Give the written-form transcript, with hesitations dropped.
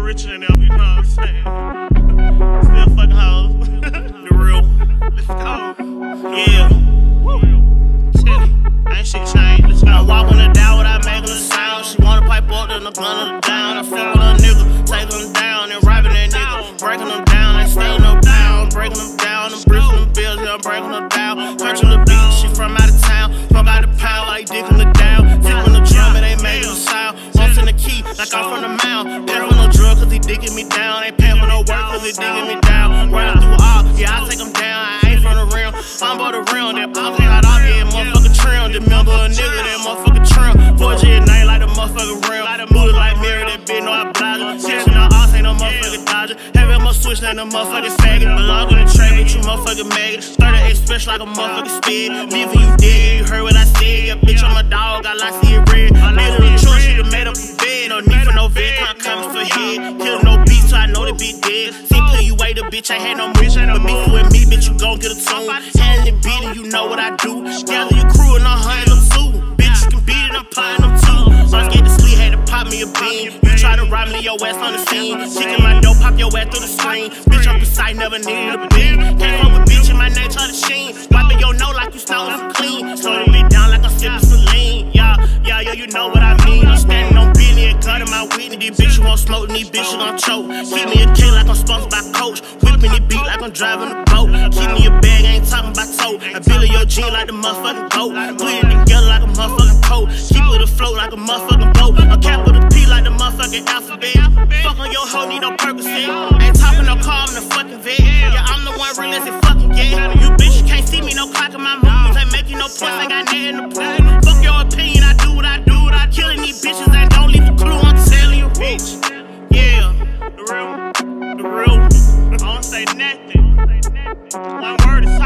richer than them, you know what I'm saying? Still fucking hoes. The real. Let's go. Yeah. Titty. Ain't shit changed. Let's go. I walk on the down without making a sound. She wanna pipe up, then I'm gun her down. I fuck with a nigga, taking them down, and robbing that nigga, breaking them down, and stealing them down, breaking them down, and bricking them bills, yeah, I'm breaking them down. Punching the beat, she from out of town, fuck out the pound, like dicking her down. Tipping the drum, and ain't making a sound. Bumps in the key, like I'm from the mound. Paying for no drug, cause he digging me down. Ain't paying for no work, cause he digging me down. Running through all, yeah, I take him down. I ain't from the rim, I'm about the rim. That pop hot off, yeah, motherfucker trim. Remember a nigga, that motherfucker trim. 4G at night, like the motherfucker rim. Booty like Mary, that bitch know I blog her. Chasing the ox, ain't no motherfucker dodger. Having my switch, ain't no motherfucking faggot. Belong in the track with you motherfucking maggot. Started express like a motherfucking speed. Leaving you dead, you heard what I said. Yeah, bitch, I'm a dog, I like see it red. Made her a choice, she done made up a bed. No need for no vet, can't come for head. Kill no beat, so I know the bitch dead. See, put you away, the bitch, I had no wish. But beef with me, bitch, you gon' get a tune. Handling beating, you know what I do. Gather your crew and I'm hunting them too. Bitch, you can beat it, I'm playing them too. So I get to sleep, had to pop me a bean. You try to rob me, your ass on the scene. Chicken my dope, pop your ass through the screen. Bitch, I'm beside, never needed a bean. Can't fuck with bitch in my name, try to sheen. Wiping your nose like you stole some clean. Slow the beat down like I'm sipping saline. Yeah, you know what I mean. I'm standing on Billy and gun in my Whitney. These bitches won't smoke, these bitches gon' choke. Keep me a king like I'm sponsored by Coach. Whipping the beat like I'm driving a boat. Keep me a bag, I ain't talking about toe. I build your jean like the motherfucking goat. Put it together like a motherfucking coat. Keep it afloat like a motherfucking boat. A cap with a P like the motherfucking alphabet. Fuck on your hoe, need no Percocet. Ain't talking no car, I'm the fucking vet. Yeah, I'm the one real as it fucking get. You bitch, you can't see me, no clock in my moves. Ain't making no points, ain't got nothing in the pool. Fuck your opinion, I do what I do. Killing these bitches and don't leave a clue, I'm telling you, bitch. Yeah, the real. I don't say nothing. One word is